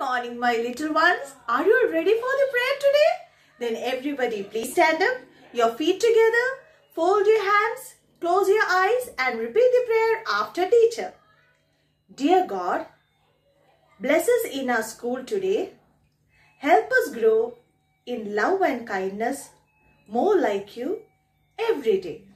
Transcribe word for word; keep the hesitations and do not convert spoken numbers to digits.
morning, my little ones. Are you ready for the prayer today? Then everybody please stand up, your feet together, fold your hands, close your eyes and repeat the prayer after teacher. Dear God, bless us in our school today. Help us grow in love and kindness, more like you every day.